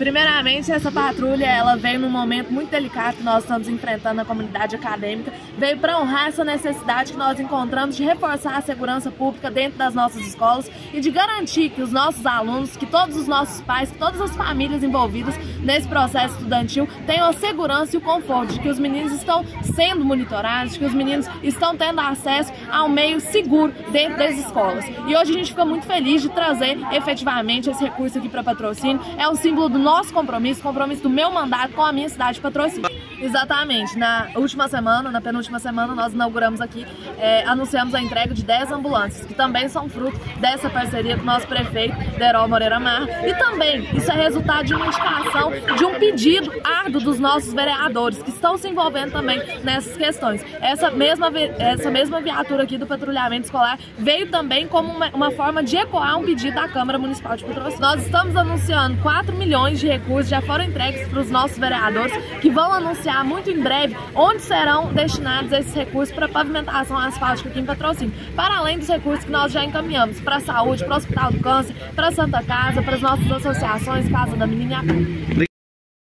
Primeiramente, essa patrulha ela veio num momento muito delicado que nós estamos enfrentando na comunidade acadêmica, veio para honrar essa necessidade que nós encontramos de reforçar a segurança pública dentro das nossas escolas e de garantir que os nossos alunos, que todos os nossos pais, que todas as famílias envolvidas nesse processo estudantil tenham a segurança e o conforto de que os meninos estão sendo monitorados, de que os meninos estão tendo acesso a um meio seguro dentro das escolas. E hoje a gente fica muito feliz de trazer efetivamente esse recurso aqui para Patrocínio. É um símbolo do nosso compromisso do meu mandato com a minha cidade de Patrocínio. Exatamente, na penúltima semana, nós inauguramos aqui, anunciamos a entrega de 10 ambulâncias, que também são fruto dessa parceria com o nosso prefeito, Derol Moreira Marra, e também isso é resultado de uma indicação, de um pedido árduo dos nossos vereadores, que estão se envolvendo também nessas questões. Essa mesma viatura aqui do patrulhamento escolar veio também como uma forma de ecoar um pedido da Câmara Municipal de Patrocínio. Nós estamos anunciando 4 milhões de recursos, já foram entregues para os nossos vereadores, que vão anunciar muito em breve onde serão destinados esses recursos para pavimentação asfáltica aqui em Patrocínio, para além dos recursos que nós já encaminhamos para a saúde, para o Hospital do Câncer, para a Santa Casa, para as nossas associações, Casa da Menina e a Pai.